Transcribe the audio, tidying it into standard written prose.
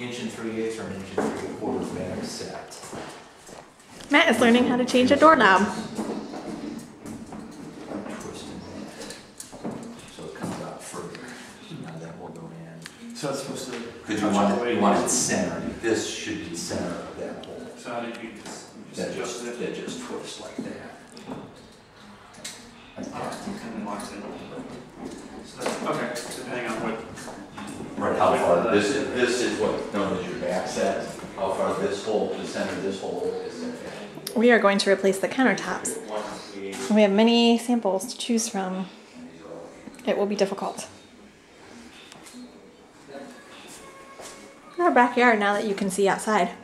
1 3/8 or 1 3/4 back set. Matt is learning how to change a doorknob. Twisting that so it comes out further. Now that will go in. So it's supposed to. Because you want it centered. This should be center of that hole. So how did you just adjust it? That just twists like that. And then locks in. So that's, okay, depending on what. Right, how far this is what known as your back set. How far this hole, the center of this hole is. We are going to replace the countertops. And we have many samples to choose from. It will be difficult. Our backyard now that you can see outside.